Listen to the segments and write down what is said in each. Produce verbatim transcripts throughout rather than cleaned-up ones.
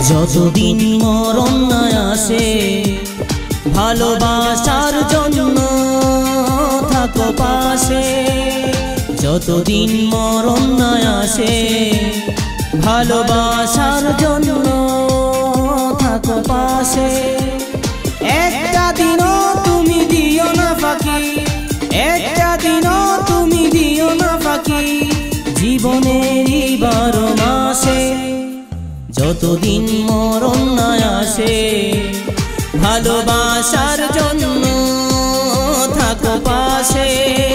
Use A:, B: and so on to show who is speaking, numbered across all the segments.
A: যতদিন মরণ না আসে ভালোবাসার জন্য থাকো পাশে। যতদিন মরণ না আসে ভালোবাসার জন্য থাকো পাশে। একটা দিনও তুমি দিও না ফাঁকি, একটা দিনও তুমি দিও না ফাঁকি জীবনেরই বারো মাসে। যতদিন মরণ না আসে ভালোবাসার জন্য থাকো পাশে।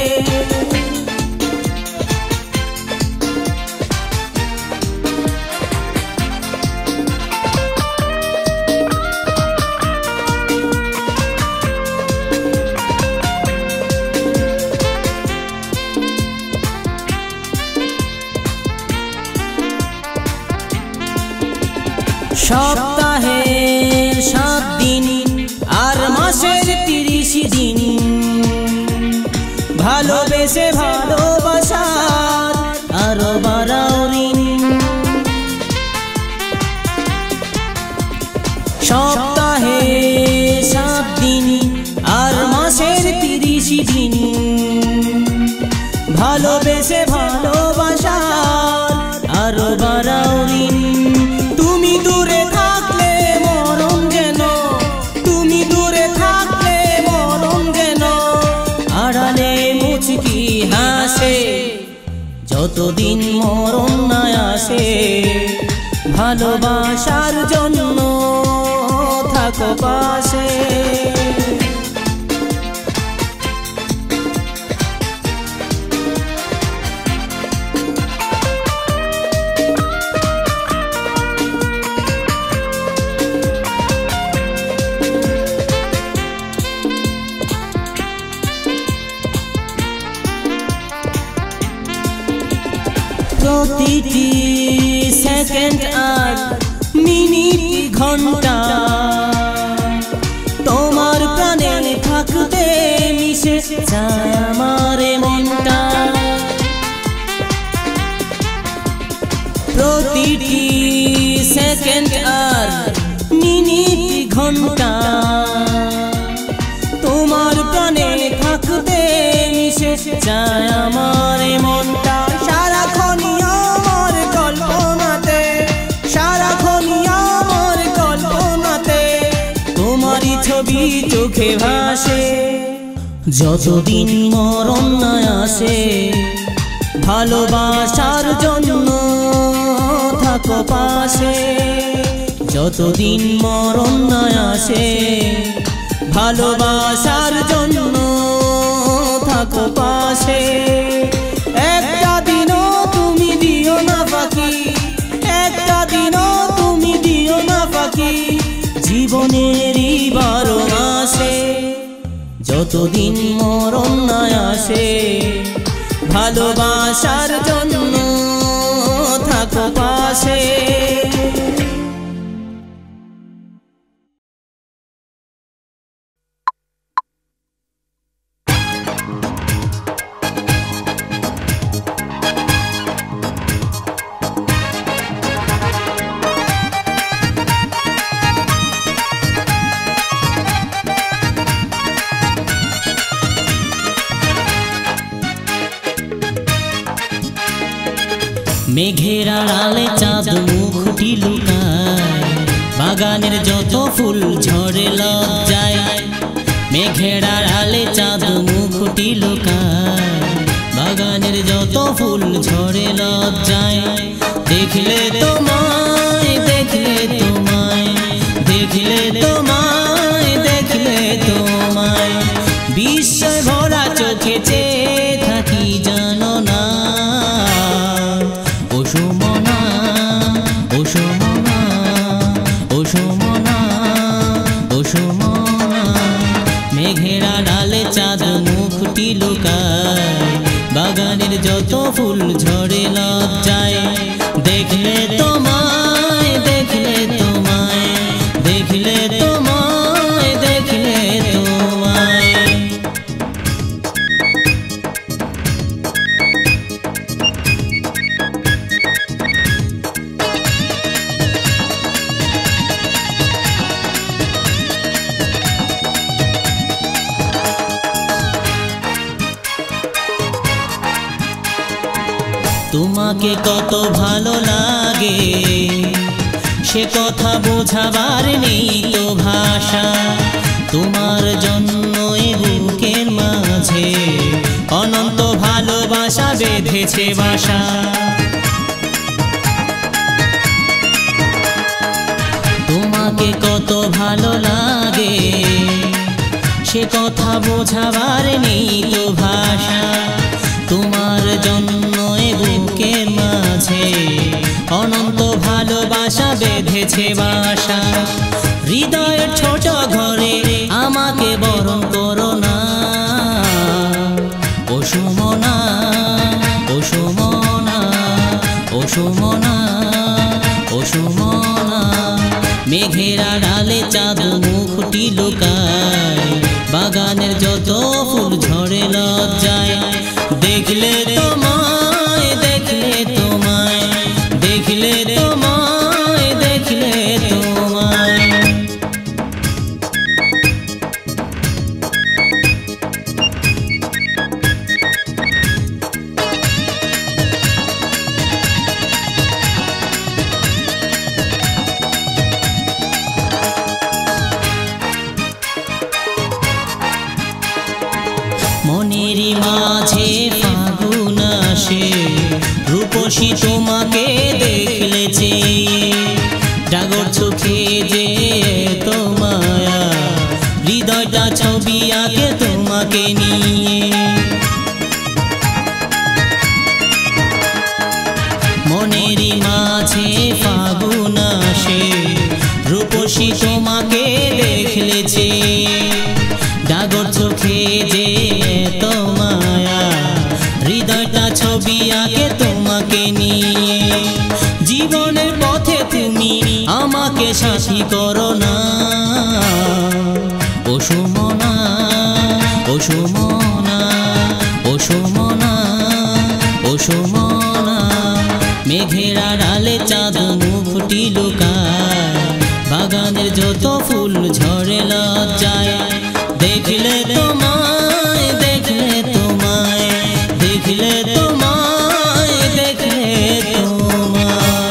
A: সপ্তাহে সাত দিন আর মাসের তিরিশ দিন ভালোবেসে ভালোবাসার আরো বাড়াও ঋণ। সপ্তাহে সাত দিন আর মাসের তিরিশ দিন ভালোবেসে ভালোবাসার আরো বাড়াও ঋণ। তুমি দূরে থাকলে মরণ যেন, তুমি দূরে থাকলে মরণ যেন আড়ালে মুচকি হাসে। যতদিন মরণ না আসে ভালোবাসার জন্য থাকো পাশে। প্রতিটি সেকেন্ড আর মিনিট ঘন্টা তোমার প্রাণে থাকতে মিশে যায় আমার মনটা। প্রতিটি সেকেন্ড আর মিনিট ঘন্টা তোমার প্রাণে থাকতে মিশে যায় আমার মনটা। সারাক্ষণই আমার কল্পনাতে, সারাক্ষণই আমার কল্পনাতে তোমারই ছবি চোখে ভাসে। যতদিন মরণ না আসে ভালোবাসার জন্য থাকো পাশে। যতদিন মরণ না আসে ভালোবাসার জন্য থাকো পাশে। একটা দিনও তুমি দিও না ফাঁকি, একটা দিনও তুমি দিও না ফাঁকি জীবনেরই বারো মাসে। যতদিন মরণ না আসে ভালোবাসার জন্য থাকো পাশে। মেঘের আড়ালে চাঁদ মুখটি লুকায়, বাগানের যত ফুল ঝরে লজ্জায়। মেঘের আড়ালে চাঁদ মুখটি লুকায়, বাগানের যত ফুল ঝরে লজ্জায়। দেখলে তোমায়, দেখলে তোমায়, দেখলে তোমায়, দেখলে তোমায় বিস্ময় ভরা চোখে চেয়ে থাকি জানো না। মেঘের আড়ালে চাঁদ মুখটি লুকায়, বাগানের যত ফুল ঝরে লজ্জায়। দেখলে তোমায়, দেখলে তোমায়, দেখলে তোমায়, দেখলে তোমায়। তোমাকে কত ভালো লাগে সে কথা বোঝাবার নেই তো ভাষা। তোমার জন্য এই বুকের মাঝে অনন্ত ভালোবাসা বেঁধেছে বাসা। তোমাকে কত ভালো লাগে সে কথা বোঝাবার নেই তো ভাষা। তোমার জন্য এই বুকের মাঝে অনন্ত ভালোবাসা বেঁধেছে বাসা। হৃদয়ের ছোট ঘরে আমাকে বরণ করো না ও সুমনা, ও সুমনা, ও সুমনা, ও সুমনা। মেঘের আড়ালে চাঁদ মুখটি লুকায়, বাগানের যত ফুল ঝরে লজ্জায়। দেখলে তোমায়, দেখলে তোমায়, দেখলে তোমায়, দেখলে তোমায়। মনেরই মাঝে ফাগুন আসে, রূপসী তোমাকে দেখলে যে ডাগর চোখে যে তো মায়া, হৃদয়টা ছবি আঁকে তোমাকে নিয়ে। মনেরই মাঝে ফাগুন আসে, রূপসী তোমাকে দেখলে যে ডাগর চোখে যে তো মায়া, হৃদয়টা ছবি আঁকে তোমাকে নিয়ে। জীবনের পথে তুমি আমাকে সাথী করো না ও সুমনা, ও সুমনা, ও সুমনা, ও সুমনা। মেঘের আড়ালে চাঁদ মুখটি লুকায়, বাগানের যত ফুল ঝরে লজ্জায়। দেখলে তোমায়, দেখলে তোমায়, দেখলে তোমায়, দেখলে তোমায়।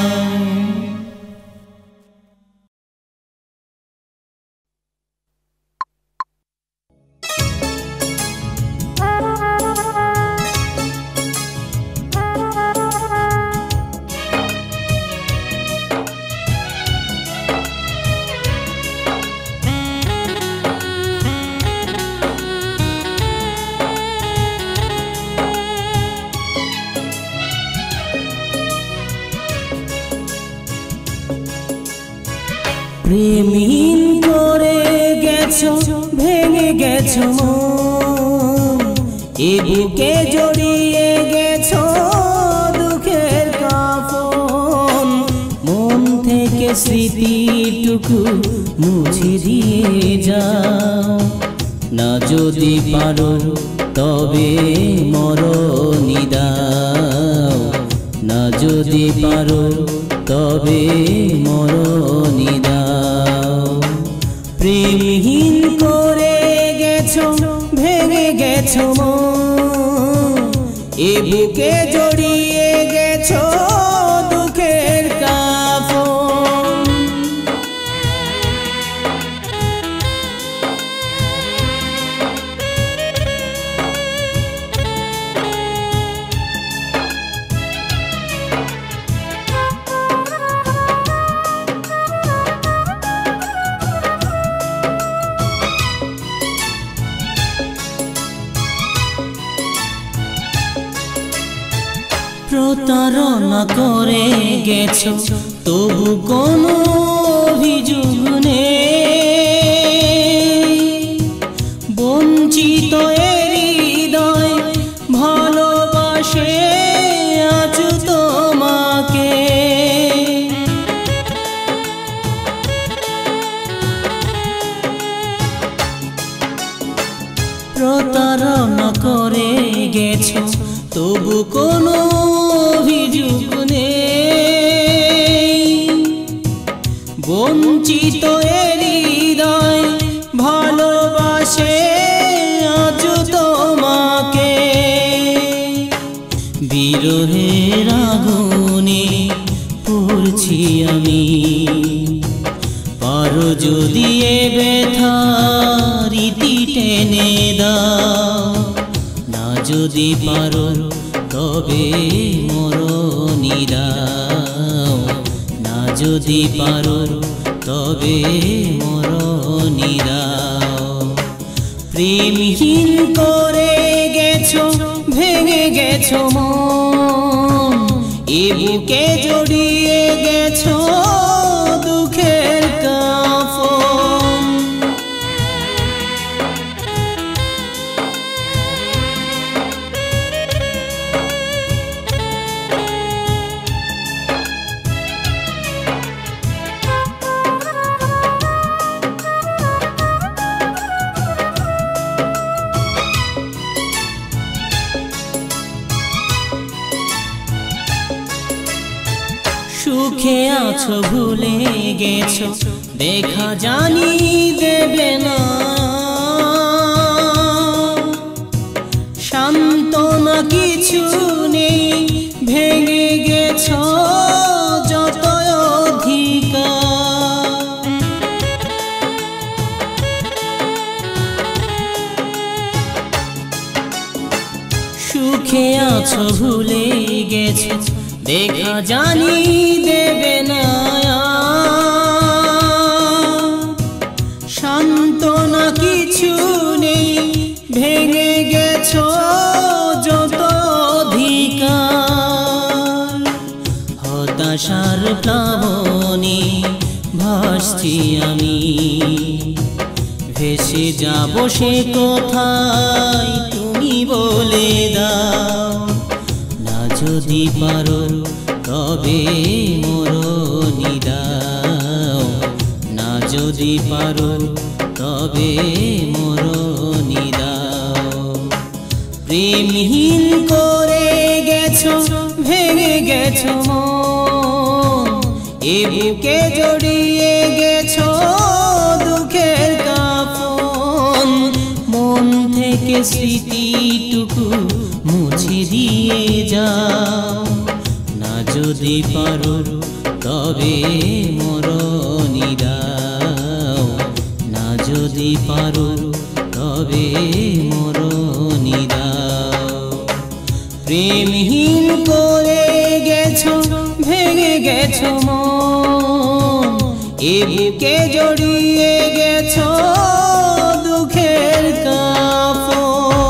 A: প্রেমহীন করে গেছো, ভেঙে গেছো মন, এ বুকে জড়িয়ে গেছো দুঃখের কাফন। মন থেকে স্মৃতিটুকু মুছে দিয়ে যাও না, যদি পারো তবে মরণি দাও না, যদি পারো তবে মরণি দাও। প্রেমহীন করে গেছো, ভেঙে গেছো মন, এ বুকে জড়িয়ে গেছো দুঃখের কাফন। প্রতারণা করে গেছো, তবু কোনো অভিযোগ নেই। বঞ্চিত হৃদয় ভালোবাসে আজ তোমাকে। প্রতারণা করে গেছো, তবু কোনো অভিযোগ নেই। বঞ্চিত হৃদয় ভালোবাসে আজ তোমাকে। বীর বিরহের আগুনে পড়ছি আমি। পারো যদি এ ব্যথার ইতি টেনে দাও, না যদি পারো তবে মরণি দাও, না যদি পারো তবে মরণি দাও। প্রেমহীন করে গেছো, ভেঙে গেছো মন, এ বুকে জড়িয়ে গেছো দুঃখের কাফন। সুখে আছো ভুলে গেছো, দেখা জানি দেবে না, সান্ত্বনা কিছু নেই, ভেঙে গেছো যত অধিকার। সুখে আছো ভুলে গেছো, দেখা জানি দেবে না, সান্ত্বনা কিছু নেই, ভেঙে গেছো যত অধিকার। হতাশার প্লাবনে ভাসছি আমি, ভেসে যাব সে কোথায় তুমি বলে দাও, না যদি পারো তবে মরণি দাও, না যদি পারো তবে মরণি দাও। প্রেমহীন করে গেছো, ভেঙে গেছো মন, এ বুকে জড়িয়ে গেছো দুঃখের কাফন। মন থেকে স্মৃতিটুকু মুছে দিয়ে যাও, না যদি পারো তবে মরণি দাও, না যদি পারো তবে মরণি দাও। প্রেমহীন করে গেছো, ভেঙে গেছো মন, এ বুকে জড়িয়ে গেছো দুঃখের কাফন।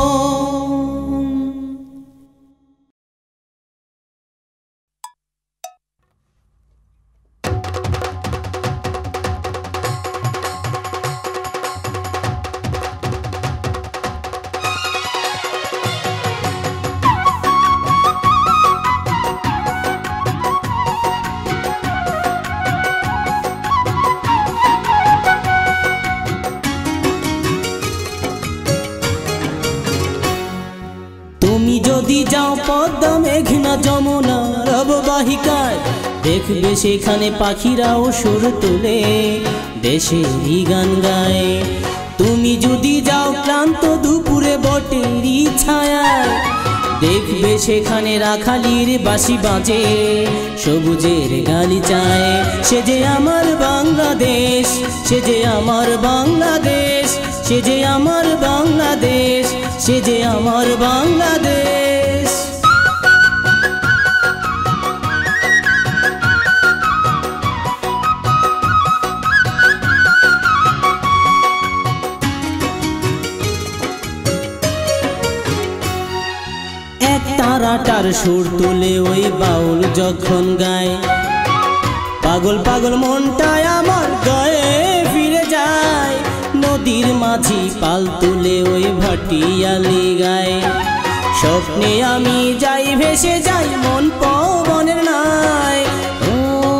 A: যদি যাও পদ্মা মেঘনা যমুনার অববাহিকায়, দেখবে সেখানে পাখিরাও সুর তুলে দেশেরই গান গায়। তুমি যদি যাও ক্লান্ত দুপুরে বটেরই ছায়ায়, দেখবে সেখানে রাখালির বাঁশি বাজে সবুজের গালিচায়। সে যে আমার বাংলাদেশ, সে যে আমার বাংলাদেশ, সে যে আমার বাংলাদেশ, সে যে আমার বাংলাদেশ। এক তারাটার সুর তুলে ওই বাউল যখন গায়, পাগল পাগল মনটায় আমার গায়ে ফিরে যায়। নদীর মাঝি পাল তুলে ওই ভাটিয়ালি গায়, স্বপ্নে আমি যাই ভেসে যাই মন পবনের নাই। ও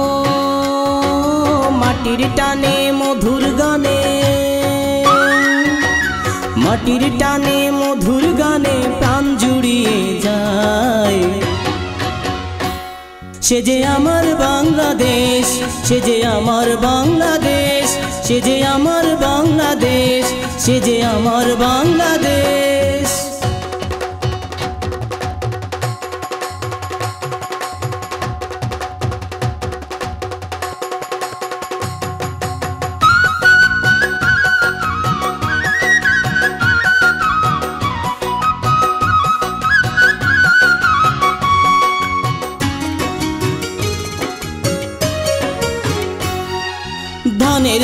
A: মাটির টানে মধুর গানে, মাটির টানে মধুর গানে প্রাণ জুড়িয়ে যায়। সে যে আমার বাংলাদেশ, সে যে আমার বাংলাদেশ, সে যে আমার বাংলাদেশ, সে যে আমার বাংলাদেশ।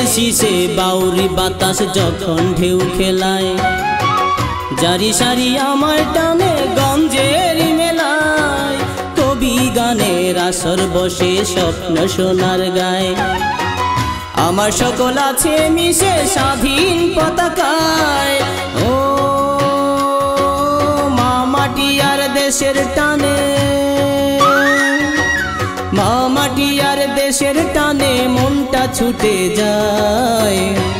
A: শীষে বাউরি বাতাস যখন ঢেউ খেলায়, জারি সারি আমার টানে গঞ্জের মেলায়, কবি গানের আসর বসে স্বপ্ন সোনার গায়। আমার সকল আছে মিশে স্বাধীন পতাকায়, ও মা মাটি আর দেশের টানে, মা মাটি আর দেশের টানে মনটা ছুটে যায়।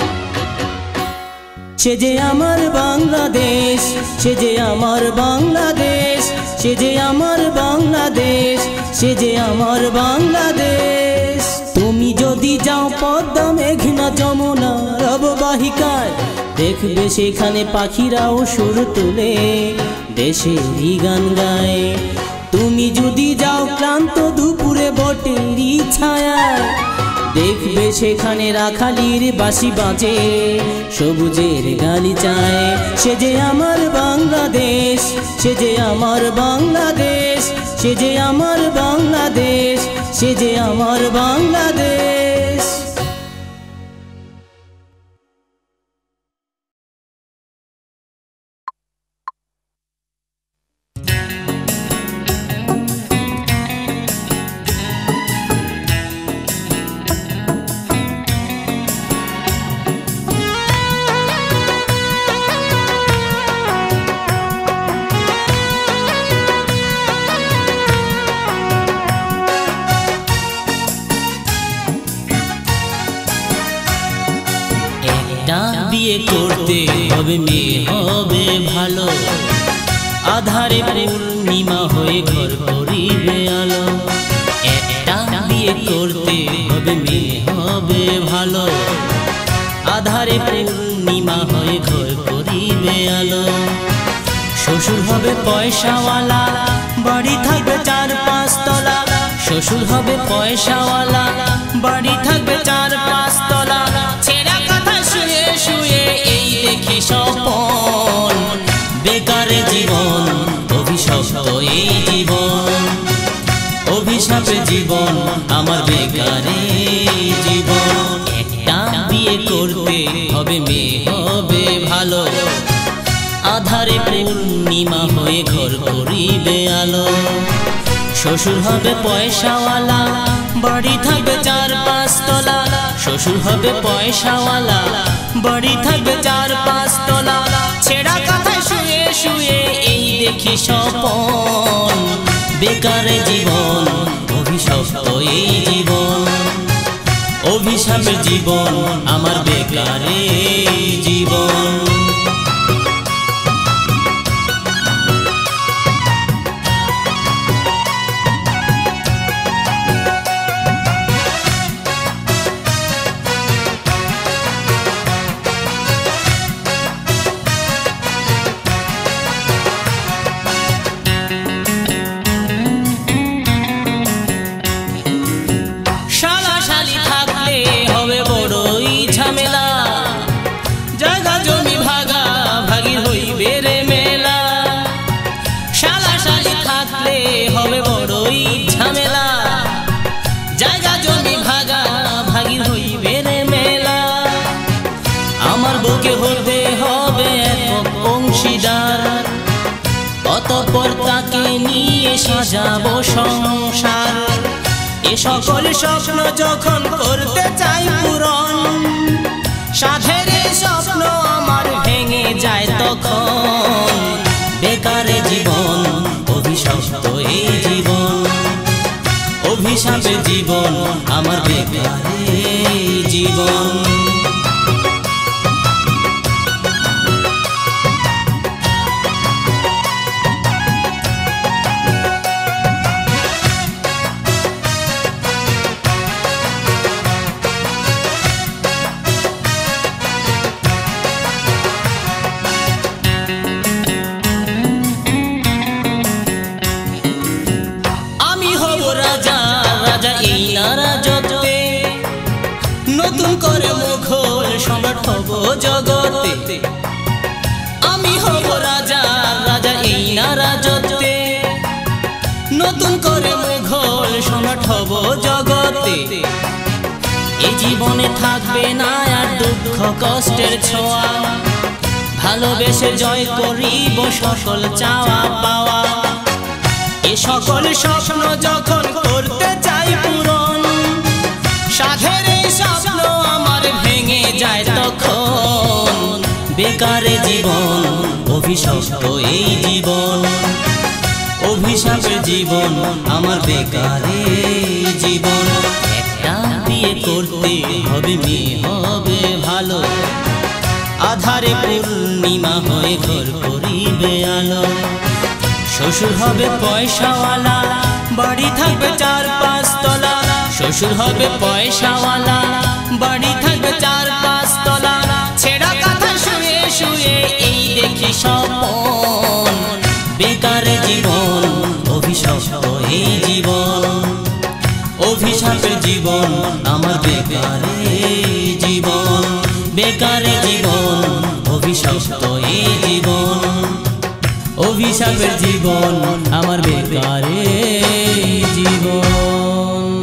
A: সে যে আমার বাংলাদেশ, সে যে আমার বাংলাদেশ, সে যে আমার বাংলাদেশ, সে যে আমার বাংলাদেশ। তুমি যদি যাও পদ্মা মেঘনা যমুনা অববাহিকায়, দেখবে সেখানে পাখিরাও সুর তুলে দেশেরই গান গায়। তুমি যদি যাও ক্লান্ত দুপুরে বটেরই ছায়ায়, দেখবে সেখানে রাখালির বাঁশি বাজে সবুজের গালিচায়। সে যে আমার বাংলাদেশ, সে যে আমার বাংলাদেশ, সে যে আমার বাংলাদেশ, সে যে আমার বাংলাদেশ। বিয়ে করতে হবে মেয়ে হবে ভালো, আধারে পূর্ণিমা হয়ে ঘর করিবে আলো। একটা বিয়ে করতে হবে মেয়ে হবে ভালো, আধারে পূর্ণিমা হয়ে ঘর করিবে আলো। শ্বশুর হবে পয়সাওয়ালা, বাড়ি থাকবে চার পাঁচ তলা। শ্বশুর হবে পয়সাওয়ালা, বাড়ি থাকবে চার পাঁচ তলা। ছেঁড়া কথা শুয়ে শুয়ে এই দেখি স্বপন, বেকারে জীবন অভিশপ্ত এই জীবন, অভিশাপে জীবন আমার বেকারে জীবন। একটা বিয়ে করতে হবে মেয়ে হবে ভালো, আধারে পূর্ণিমা হয়ে ঘর করিবে আলো। শ্বশুর হবে পয়সাওয়ালা, বাড়ি থাকবে চার পাঁচ তলা। শ্বশুর হবে পয়সাওয়ালা, বাড়ি থাকবে চার পাঁচ তলা। ছেঁড়া কথায় শুয়ে শুয়ে এই দেখি স্বপন, বেকারে জীবন অভিশপ্ত এই জীবন, অভিশাপের জীবন আমার বেকারে জীবন। অতঃপর তাকে নিয়ে সাজাবো সংসার। এ সকল স্বপ্ন যখন করতে চাই পূরণ, সাধের স্বপ্ন আমার ভেঙে যায় তখন। বেকারে জীবন অভিশপ্ত এই জীবন, অভিশাপে জীবন আমার বেকারে জীবন। নতুন করে মুঘল সম্রাট হব জগতে, আমি হব রাজা, রাজা এই না রাজত্বে। নতুন করে মুঘল সম্রাট হব জগতে, এই জীবনে থাকবে না আর দুঃখ কষ্টের ছোঁয়া, ভালোবেসে জয় করিব সকল চাওয়া পাওয়া। এ সকল স্বপ্ন যখন করতে চাই পূরণ, সাধের এই স্বপ্ন আমার ভেঙে যায় তখন। বেকারে জীবন, অভিশপ্ত এই জীবন, অভিশাপের জীবন আমার বেকারে জীবন। একটা বিয়ে করতে হবে, মেয়ে হবে ভালো, আধারে পূর্ণিমা হয়ে ঘর করিবে আলো। শ্বশুর হবে পয়সাওয়ালা, বাড়ি থাকবে চার পাঁচ তলা। শ্বশুর হবে পয়সাওয়ালা, বাড়ি থাকবে চার পাঁচ তলা। ছেঁড়া কাঁথা শুয়ে শুয়ে এই দেখি স্বপন। বেকারে জীবন, অভিশপ্ত এই জীবন, অভিশাপের জীবন আমার বেকারে জীবন। বেকারে জীবন, অভিশপ্ত এই জীবন, অভিশাপের জীবন আমার বেকারে জীবন।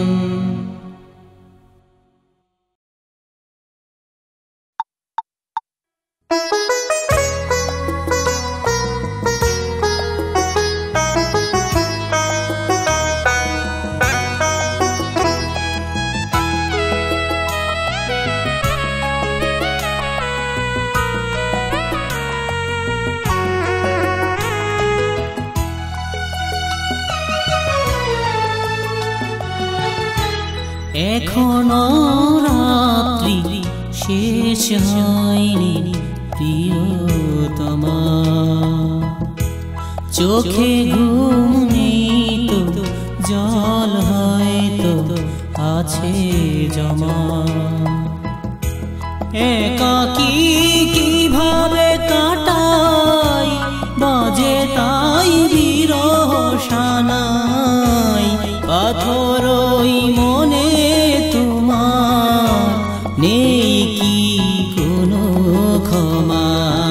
A: এখনো রাত্রি শেষ হয়নি প্রিয়তমা, চোখে ঘুম নেই তো জল হয়তো আছে জমা। একাকী কিভাবে কাটাই, বাজে তাই বিরহ শানাই। পাথরই মনে তোমার, নেই কি কোনো ক্ষমা।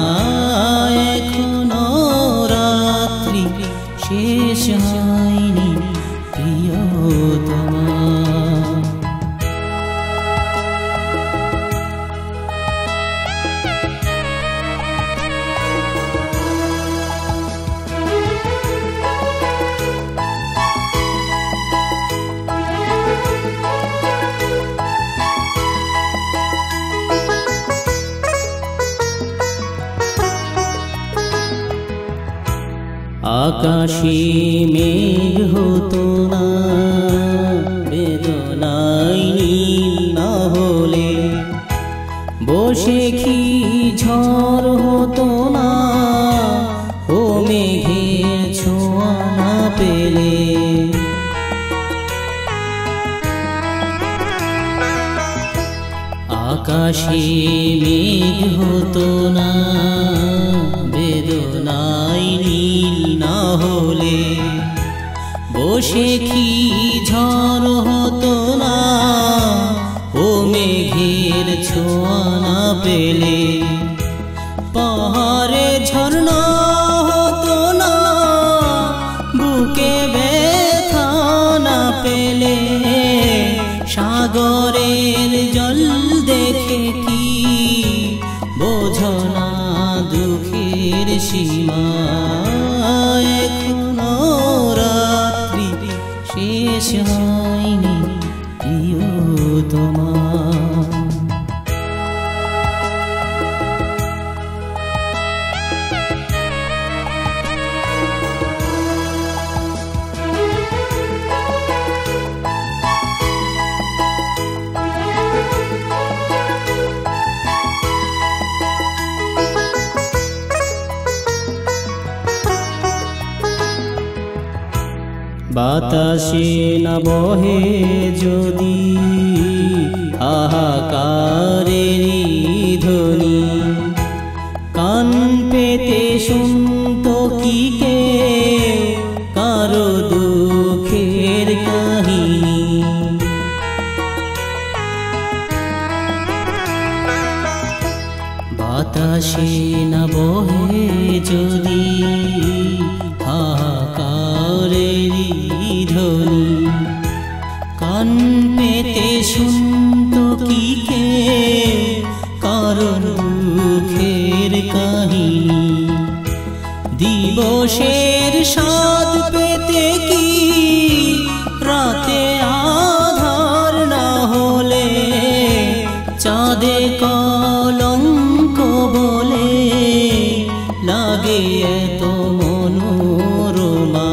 A: এখনো রাত্রি শেষ হয়নি প্রিয়তমা। আকাশে মেঘ হতো না, বেদনায় নীল না হলে। বসে কি ঝড় হতো না, ও মেঘের ছোঁয়া না পেলে। আকাশে মেঘ হতো না, বেদনায় নীল না হলে। বসে কি ঝড় হতো না, ও মেঘের ছোঁয়া না পেলে। পাহাড়ে ঝরনা হতো না, বুকে ব্যথা না পেলে। সাগরের জল দেখে কি বোঝো না দুঃখের সীমা। এখনো রাত্রি শেষ হয়নি প্রিয়তমা। বাতাসে না বহে যদি হাহাকারের ধ্বনি, কান পেতে শুনতো কি কে কারো দুঃখের কাহিনী। বাতাসে না বহে যদি হাহাকারের ধ্বনি, কান পেতে শুনতো কি কাহিনী। দিবসের স্বাদ পেতে কি রাতে আধার না হলে, চাঁদে কলঙ্ক বলে লাগে এত মনোরমা।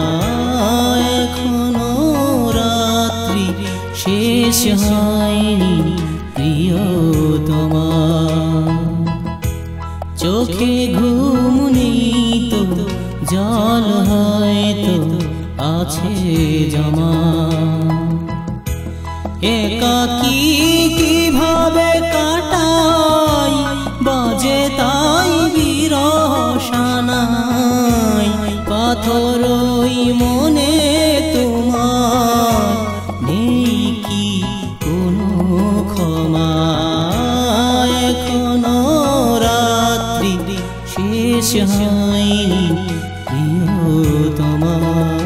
A: এখনো রাত্রি শেষ হয়নি প্রিয়তমা, চোখে ঘুম নেই তো জল হয়তো আছে জমা। একাকী কিভাবে কাটাই বাজে তাই বিরহ শানাই, পাথরই মনে তোমার নেই কি কোনো ক্ষমা। এখনো রাত্রি শেষ হয়নি প্রিয়তমা।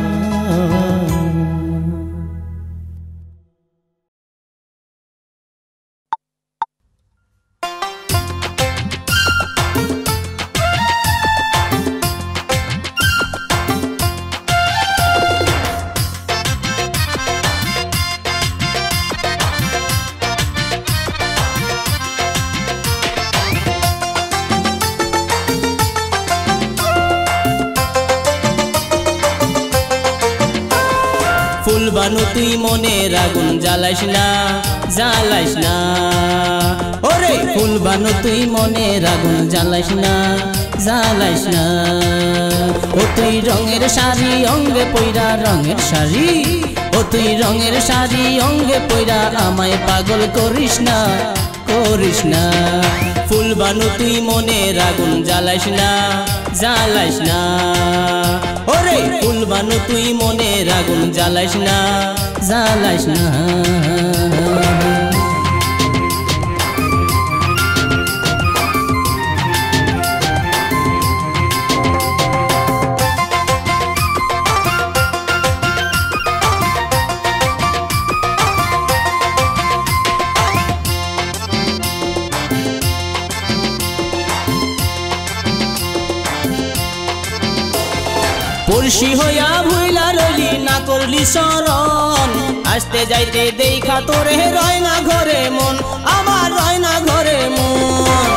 A: ফুলবানু তুই মনের আগুন জ্বালাইস না, জ্বালাইস না। ওরে ফুলবানু তুই মনের আগুন জ্বালাইস না, জ্বালাইস না। ও তুই রঙের শাড়ি অঙ্গে পইরা, রঙের শাড়ি। ও তুই রঙের শাড়ি অঙ্গে পইরা আমায় পাগল করিস না, করিস না। ফুলবানু তুই মনের আগুন জ্বালাইস না, জ্বালাইস না। ওরে ফুলবানু তুই মনের আগুন জ্বালাইস না, জ্বালাইস না। পড়শি হইয়া ভুইলা রইলি না করলি শরণ, আসতে যাইতে দেখা তোরে রয় না ঘরে মন, আমার রয় না ঘরে মন।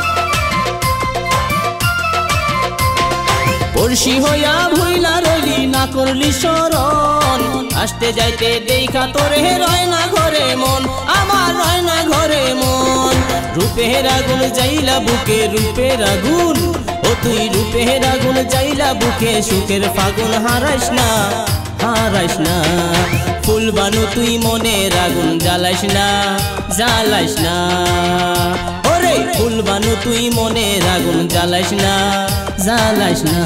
A: পড়শি হইয়া ভুইলা রইলি না করলি শরণ, আসতে যাইতে দেখা তোরে রয় না ঘরে মন, আমার রয় না ঘরে মন। রূপের আগুন যাইলা বুকে, রূপের আগুন। ও তুই রূপের আগুন যাইলা বুকে, সুখের ফাগুন হারাইস না, হারাইস না। ফুলবানু তুই মনের আগুন জ্বালাইস না, জ্বালাইস না। ওরে ফুলবানু তুই মনের আগুন জ্বালাইস না, জ্বালাইস না।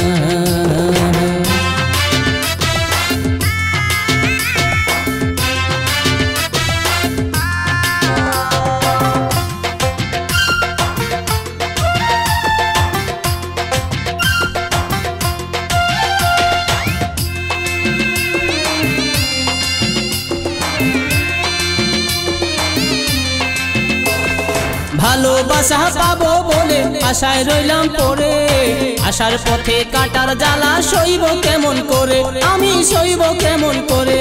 A: ভালোবাসা পাবো বলে আশায় রইলাম পড়ে, আশার পথে কাটার জ্বালা সইব কেমন করে, আমি সইব কেমন করে।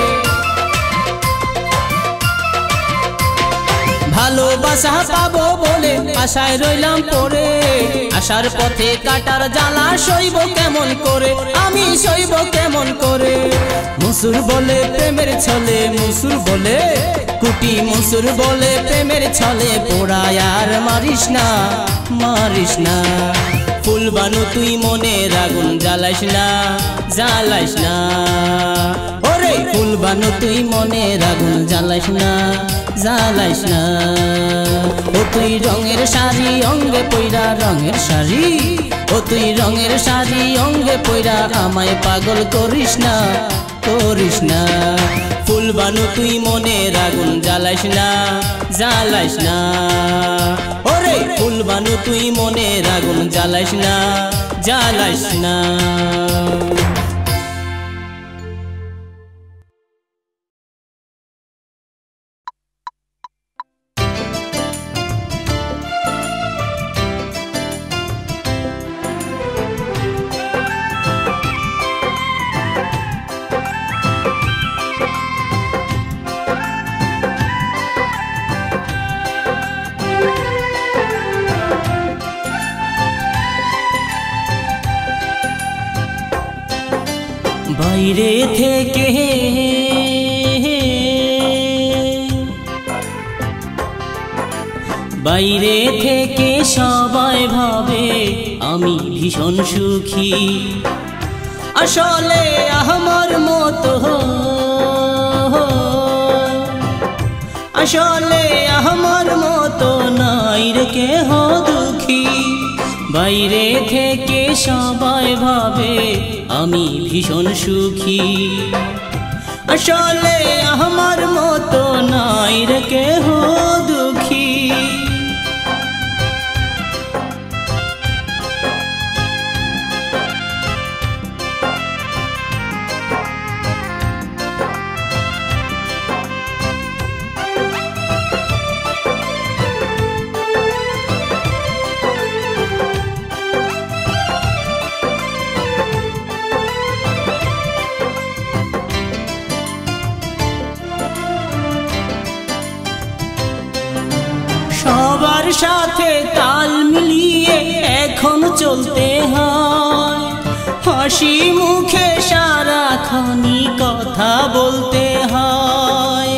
A: ভালোবাসা পাবো বলে আশায় রইলাম পড়ে, আশার পথে কাটার জ্বালা সইব কেমন করে, আমি সইব কেমন করে। মুসুর বলে প্রেমের ছলে, মুসুর বলে কুটি, মুসুর বলে প্রেমের ছলে পোড়ায় আর মারিস না, মারিস না। ফুলবানু তুই মনের আগুন জ্বালাইস না, জ্বালাইস না। ওরে ফুলবানু তুই মনের আগুন জ্বালাইস না, জ্বালাইস না। ও তুই রঙের শাড়ি অঙ্গে পইরা, রঙের শাড়ি। ও তুই রঙের শাড়ি অঙ্গে পইরা আমায় পাগল করিস না, করিস না। ফুলবানু তুই মনের আগুন জ্বালাইস না, জ্বালাইস না। ওরে ফুলবানু তুই মনের আগুন জ্বালাইস না, জ্বালাইস না। বাইরে থেকে বাইরে থেকে সবাই ভাবে আমি ভীষণ সুখী, আসলে আমার মতো আসলে আমার মতো নাই রে কেহ দুঃখী। বাইরে থেকে সবাই ভাবে আমি ভীষণ সুখী, আসলে আমার মতো নাই রে কেহ দুঃখী। সবার সাথে তাল মিলিয়ে এখন চলতে হয়, হাসি মুখে সারাক্ষণই কথা বলতে হয়।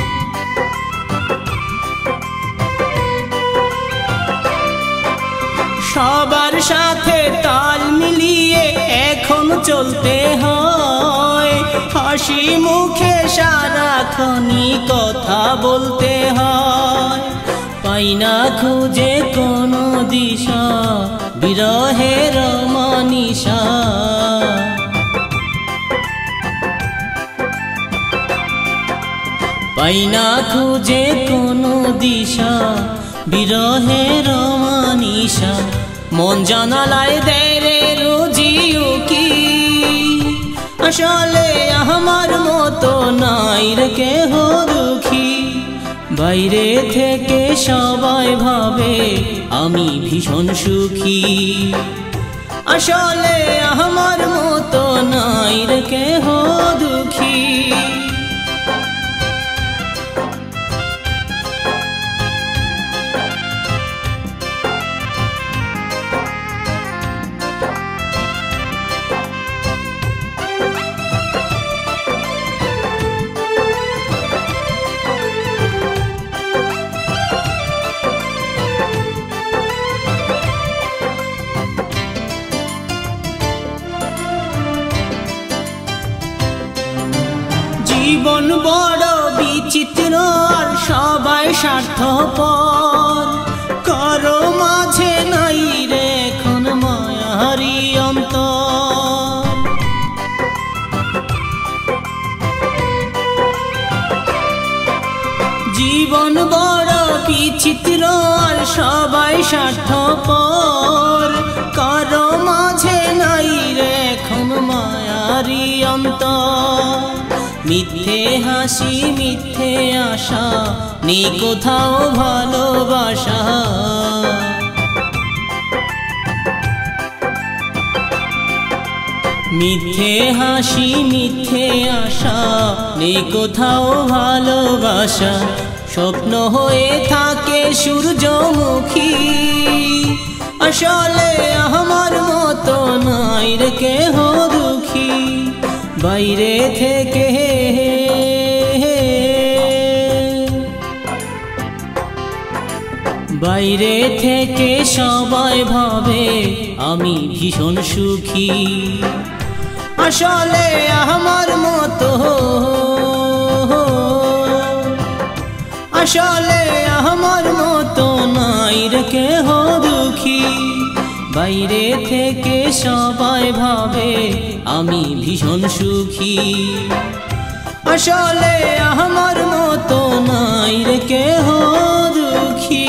A: সবার সাথে তাল মিলিয়ে এখন চলতে হয়, হাসি মুখে সারাক্ষণই কথা বলতে হয়। পাই না খুঁজে কোনো দিশা বিরহের মানিসা, পাই না খুঁজে কোনো দিশা বিরহের মানিসা। মন জানালায় দেয় রে রোজিও কি, আসলে আমার মতো নাই রে কেহ দুঃখী। বাইরে থেকে সবাই ভাবে আমি ভীষণ সুখী, আসলে আমার মতো নাই রে কেহ দুঃখী। জীবন বড় বিচিত্র আর সবাই স্বার্থপর, কারো মাঝে নাই রে এখন মায়ারি অন্তর। জীবন বড় বিচিত্র আর সবাই স্বার্থপর, কারো মাঝে নাই রে এখন মায়ারি অন্তর। মিথ্যে হাসি মিথ্যে আশা নেই কোথাও ভালোবাসা, মিথ্যে হাসি মিথ্যে আশা নেই কোথাও ভালোবাসা। স্বপ্ন হয়ে থাকে সূর্যমুখী, আসলে আমার মতো নাই রে কেহ দুঃখী। বাইরে থেকে বাইরে থেকে সবাই ভাবে আমি ভীষণ সুখী, আসলে আমার মতো আসলে আমার মতো নাই রে কেহ দুঃখী। বাইরে থেকে সবাই ভাবে আমি ভীষণ সুখী, আসলে আমার মতো নাই রে কেহ দুঃখী।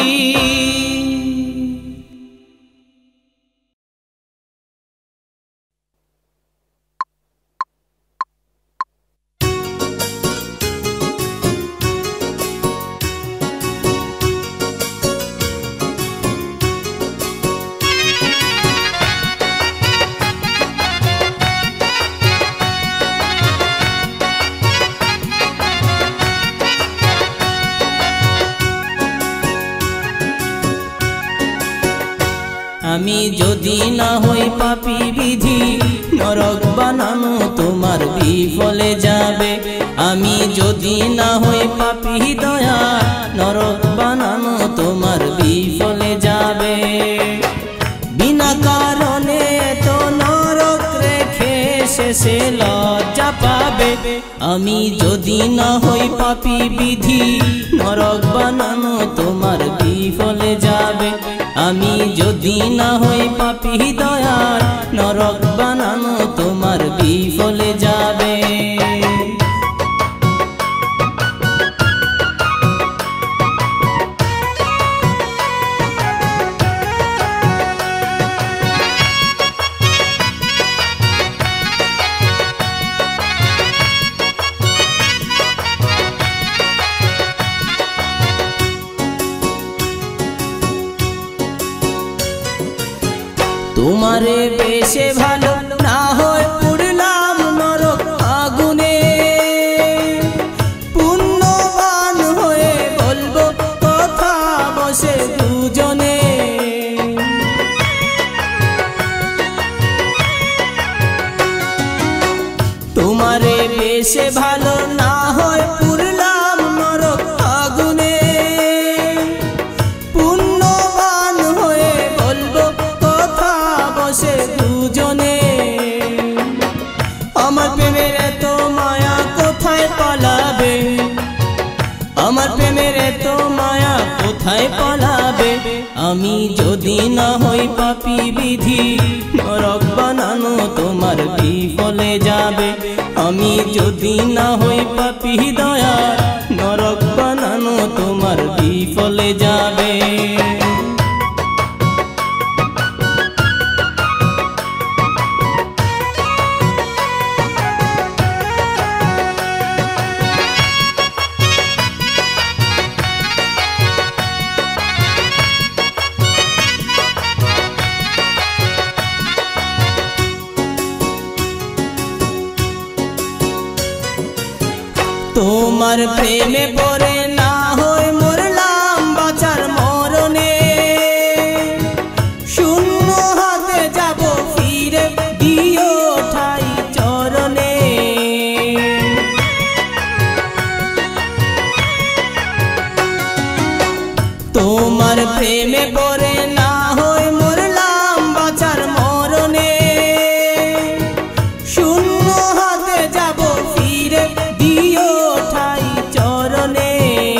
A: আমি যদি না হই পাপী বিধি নরক বানানো তোমার বিফলে যাবে। আমি যদি না হই পাপী দয়া নরক বানানো তোমার বিফলে যাবে। বিনা কারণে তো নরক রেখে শেষে লজ্জা পাবে। আমি যদি না হই পাপী বিধি নরক বানানো তোমার বিফলে যাবে। আমি যদি না হই পাপী দয়ার নরক বানানো তোমার বিফলে যাবে। তোমারে বেশে ভালো না হয় পুড়লাম নরক আগুনে। পুণ্যবান হয়ে বলবো কথা বসে দুজনে। তোমারে বেশে ভালো না হয় পুড়লাম নরক আগুনে। পুণ্যবান হয়ে বলবো কথা বসে দুজনে। আমার প্রেমের এত মায়া কোথায় পালাবে। আমার প্রেমের এত মায়া কোথায় পালাবে। আমি যদি না হই পাপী বিধি নরক বানানো তোমার বিফলে যাবে। আমি যদি না হই পাপী দয়া নরক বানানো তোমার বিফলে যাবে। তোমার প্রেমে পড়ে না হয় মরলাম বাঁচার মরণে। শূন্য হাতে যাব ফিরে দিও ঠাই চরণে। তোমার প্রেমে পড়ে না হয় মরলাম বাঁচার মরণে। শূন্য হাতে যাব ফিরে দিও ঠাই চরণে।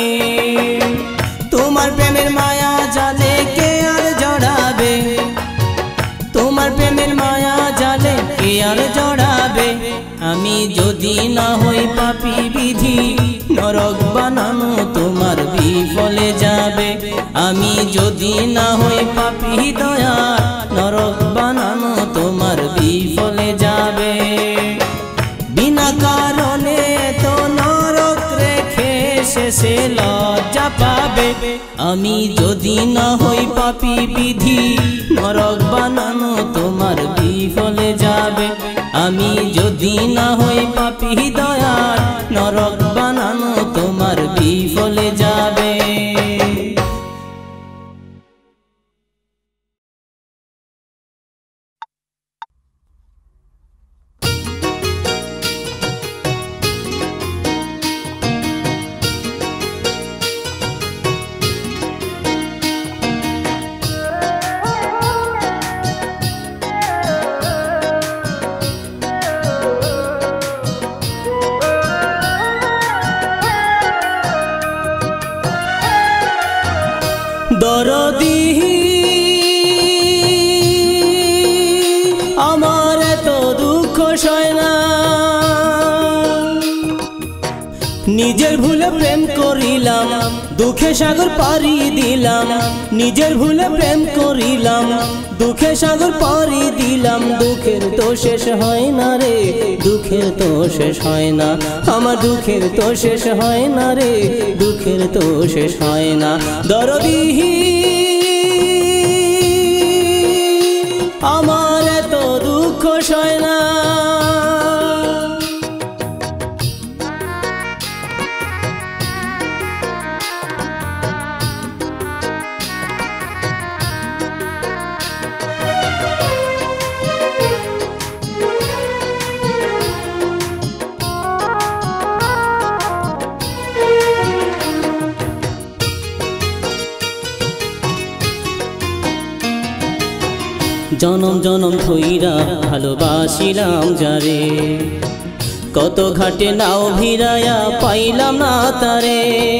A: তোমার প্রেমের মায়া জালে কে আর জড়াবে। তোমার প্রেমের মায়া জালে কে আর জড়াবে। আমি যদি না হই পাপী বিধি নরক বানানো তোমার বিফলে যাবে। আমি যদি না হই পাপী দয়া নরক বানানো তোমার বিফলে যাবে। বিনা কারণে তো নরক রেখে শেষে লজ্জা পাবে। আমি যদি না হই পাপী বিধি নরক বানানো তোমার বিফলে যাবে। আমি যদি না হই পাপী দয়া নরক বানানো তোমার বিফলে যাবে। দরদি আমার এত দুঃখ সয় না। নিজের ভুলে প্রেম করিলাম দুঃখে সাগর পাড়ি দিলাম। নিজের ভুলে প্রেম করিলাম দুঃখে সাগর পাড়ি দিলাম। দুঃখের তো শেষ হয় না রে, দুঃখের তো শেষ হয় না। আমার দুঃখের তো শেষ হয় না রে, দুঃখের তো শেষ হয় না। দরদি আমার এত দুঃখ সয় না। জনম জনম ধইরা ভালোবাসিলাম যারে, কত ঘাটে নাও ভিড়ায়া পাইলাম না তারে।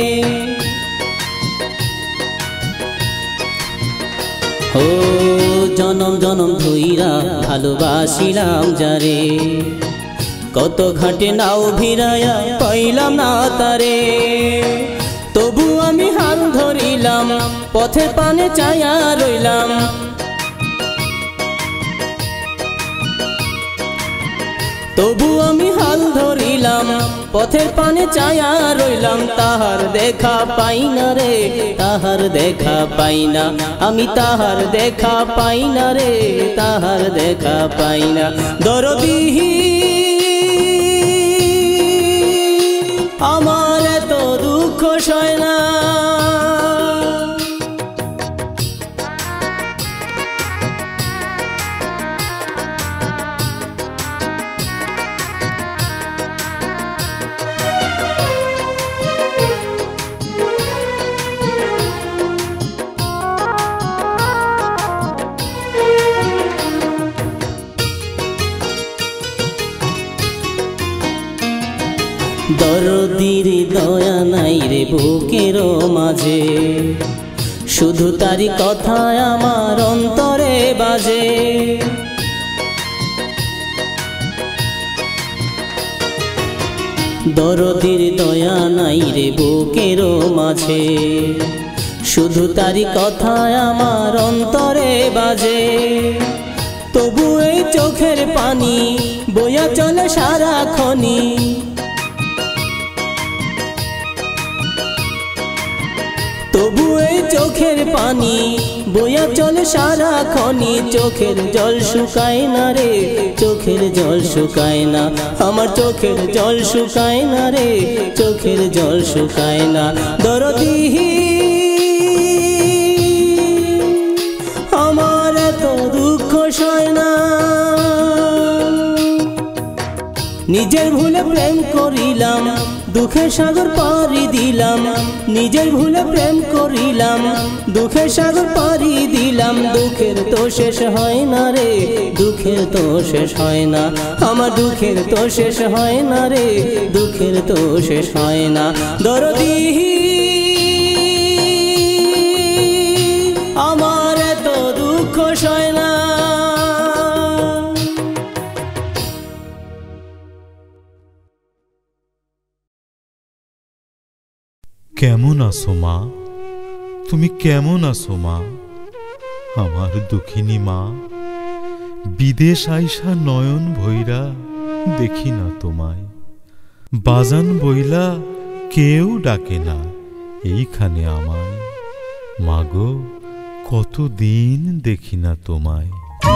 A: ও জনম জনম ধইরা ভালোবাসিলাম যারে, কত ঘাটে নাও ভিড়ায়া পাইলাম না তারে। তবু আমি হাল ধরিলাম, পথে পানে চায়া রইলাম। তবু আমি হাল ধরিলাম, পথের পানে চায়া রইলাম। তাহার দেখা পাই না রে, তাহার দেখা পাই না, আমি তাহার দেখা পাই না রে, তাহার দেখা পাই না। দরদি আমার এত দুঃখ সয় না। দরদির দয়া নাই রে বুকের মাঝে, শুধু তারি কথায় আমার অন্তরে বাজে। দরদির দয়া নাই রে বুকের মাঝে, শুধু তারি কথায় আমার অন্তরে বাজে। তবু এই চোখের পানি বইয়া চলে সারাক্ষণি, তবু এই চোখের পানি বইয়া চলে সারাক্ষণি। চোখের জল শুকায় না রে, চোখের জল শুকায় না, আমার চোখের জল শুকায় না রে, চোখের জল শুকায় না। দরদি আমার এত দুঃখ সয় না। নিজের ভুলে প্রেম করিলাম, দুঃখের সাগর পাড়ি দিলাম। নিজের ভুলে প্রেম করিলাম, দুঃখের সাগর পাড়ি দিলাম। দুঃখের তো শেষ হয় না রে, দুঃখের তো শেষ হয় না, আমার দুঃখের তো শেষ হয় না রে, দুঃখের তো শেষ হয় না। দরদি আমার এত দুঃখ সয় না।
B: কেমন আছো মা, তুমি কেমন আছো মা, আমার দুঃখিনী মা। বিদেশ আইসা নয়ন ভৈরা দেখি না তোমায়, বাজান বইলা কেউ ডাকে না এইখানে আমায়। মাগো কতদিন দেখি না তোমায়।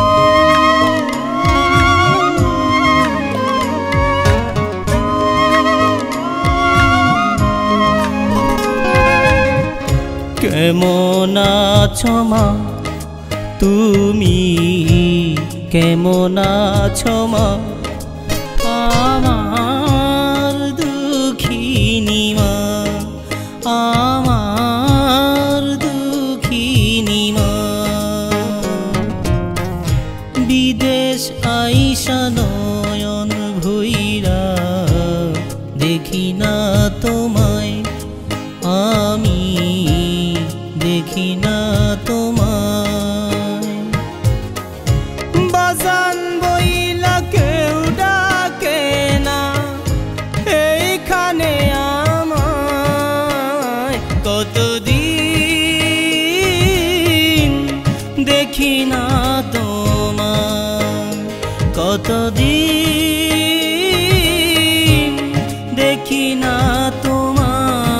A: কেমন আছো মা তুমি, কেমন আছো মা, আমার দুঃখিনী মা, আমার দুঃখিনী মা। বিদেশ আইসা নয়ন ভৈরা দেখি না তোমায়, আমি দেখি না তোমায়। বাজান বইলা কেউ ডাকে না এইখানে আমায়। কতদিন দেখি না তোমায়, কতদিন দেখি না তোমায়।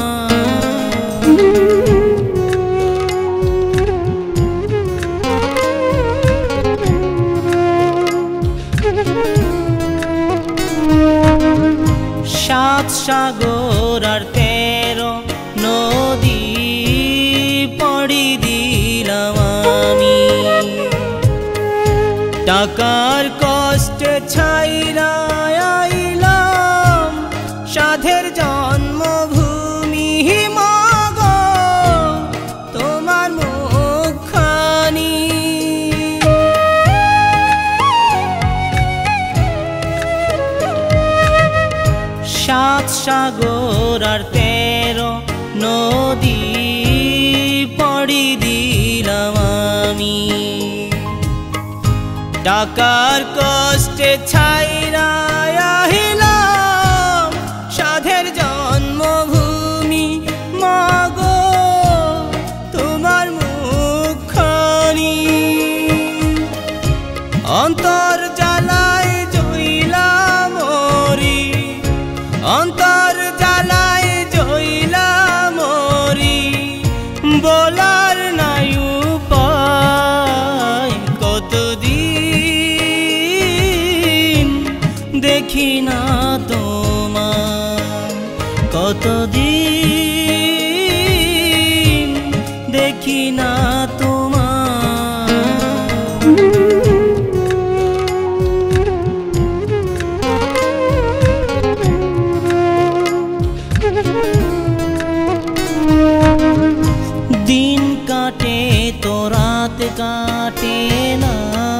A: সাত সাগর আর তেরো নদী পড়ি দিলাম আমি, টাকার কষ্টে ছাইরা আইলাম সাধের জন্মভূমি। মাগো তোমার মুখখানি সাগর আর তেরো নদী পড়ি দিলাম আমি। টাকার কষ্টে ছাইরা আহিলাম সাধের জন্মভূমি, মাগো তোমার মুখখানি। অন্তর জ্বালায় জইলা মরি, অন্তর জ্বালায় জইলা মরি, বলার নাই উপায়। কতদিন দেখি না তোমার, কতদিন দেখি না তোমার। দিন কাটে তো রাত কাটে না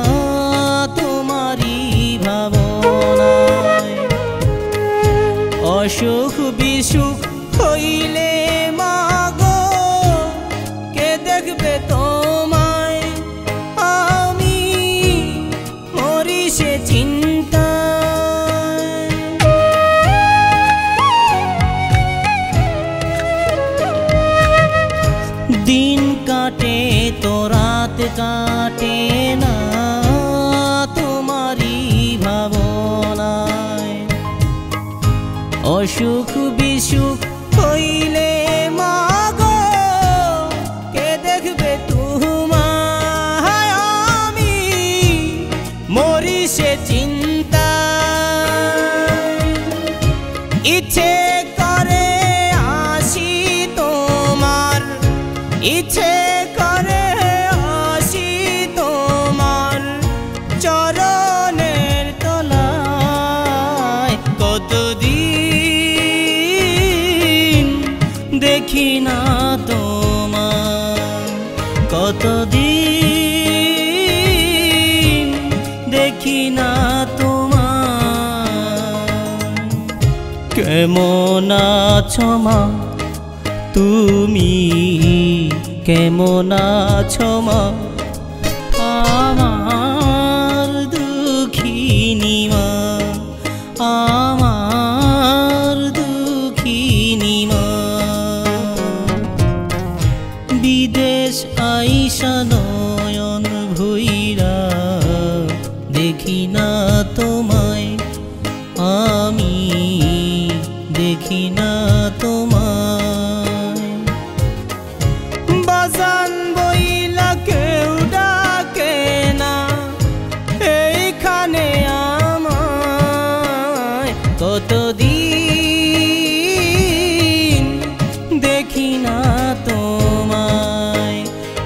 A: তোমারই ভাবনায়। অসুখ বিসুখ হইলে মাগো কে দেখবে তোমায়, আমি মরি সে চিন্তায়। দিন কাটে তো রাত কাটে না তোমারই ভাবনায়। অসুখ বিসুখ হইলে মাগো কে দেখবে তোমায়, আমি মরি সে চিন্তায়। ইচ্ছে করে আসি তোমার, ইচ্ছে করে আসি তোমার চরণের তলায়। কতদিন দেখি না তোমার, কতদিন দেখি না তোমার। কেমন আছো মা তুমি, কেমন আছো মা আমার দুঃখিনী মা, আমার দুঃখিনী মা। বিদেশ আইসা নয়ন ভৈরা দেখি না তোমায়, আমি দেখি না তোমায়। বাজান বইলা কেউ ডাকে না এইখানে আমায়, কতদিন দেখি না তোমায়,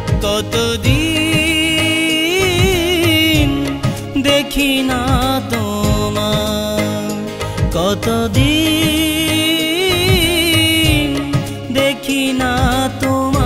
A: কতদিন দেখি না তোমায়, কতদিন দেখি না তোমায়।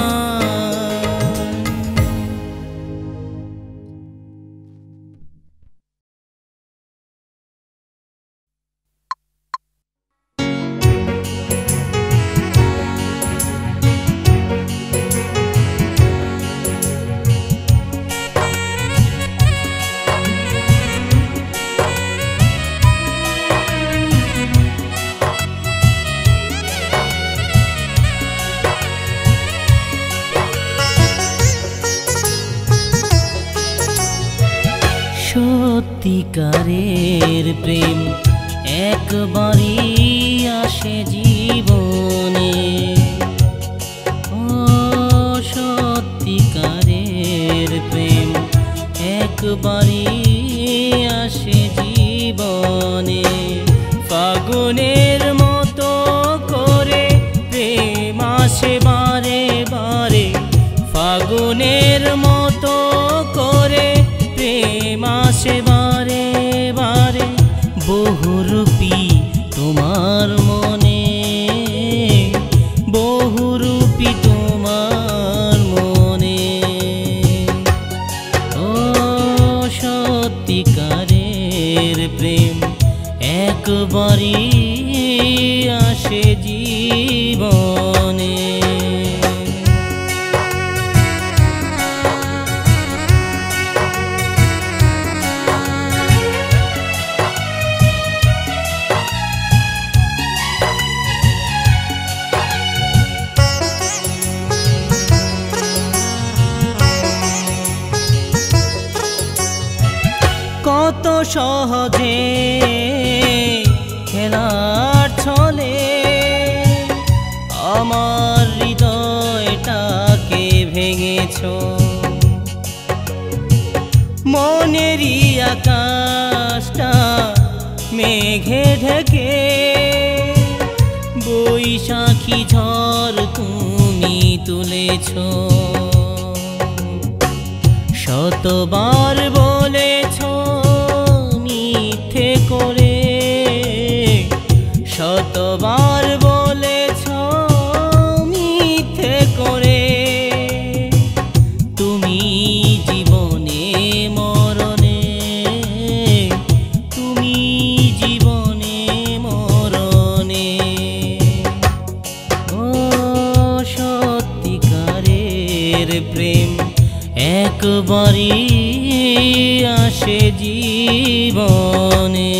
A: সত্যিকারের প্রেম একবারই আসে জীবনে, ও সত্যিকারের প্রেম একবারই আসে জীবনে। ফাগুনের মতো করে প্রেম আসে বারে বারে, ফাগুনের মতো করে প্রেম আসে বারে বারে। বহুরূপী তোমার মনে, বহুরূপী তোমার মনে, ও সত্যিকারের প্রেম একবারই আসে জীবনে। কত সহজে খেলার ছলে আমার হৃদয়টাকে ভেঙেছো। মনেরই আকাশটা মেঘে ঢেকে বৈশাখী ঝড় তুমি তুলেছো। শতবার বলেছো মিথ্যে করে, শতবার বলেছো মিথ্যে করে। তুমি জীবনে মরণে, তুমি জীবনে মরণে। ও সত্যিকারের প্রেম একবারই আসে জীবনে।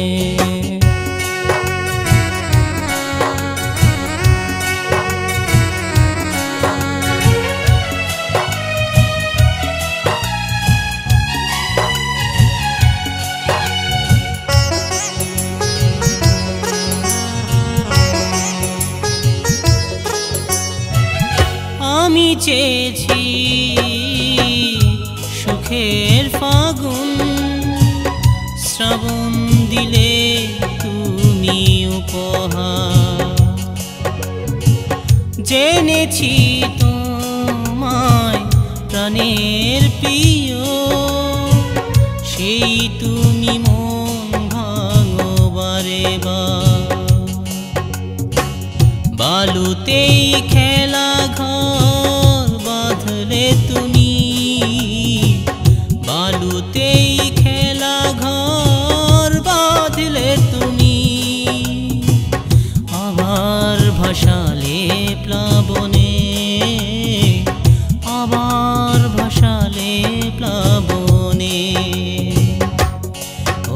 A: আমি চেয়েছি সুখের ফাগুন, শ্রাবণ দিলে তুমি উপহার। জেনেছি তোমায় প্রাণের প্রিয়, সেই তুমি মন ভাঙো বারে বার। বালুতেই খেলা ঘর বাঁধলে তুমি, বালুতেই খেলা ঘর বাঁধলে তুমি। আবার ভাসালে প্লাবনে, আবার ভাসালে প্লাবনে। ও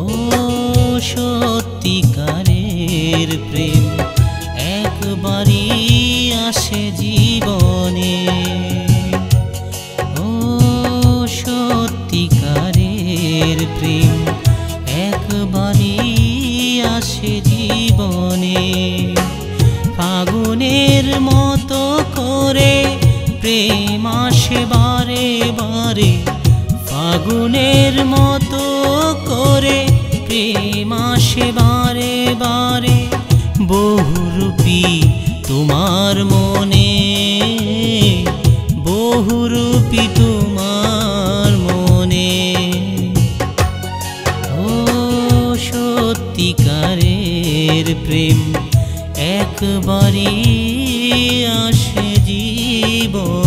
A: সত্যিকারের প্রেম একবারই আসে জীবনে। ও সত্যিকারের প্রেম একবারই আসে জীবনে। ফাগুনের মতো করে প্রেম আসে বারে বারে, ফাগুনের মতো করে প্রেম আসে বারে বারে। বহুরূপী তোমার মনে, বহুরূপী তোমার মনে। ও সত্যিকারের প্রেম একবারই আসে জীবন।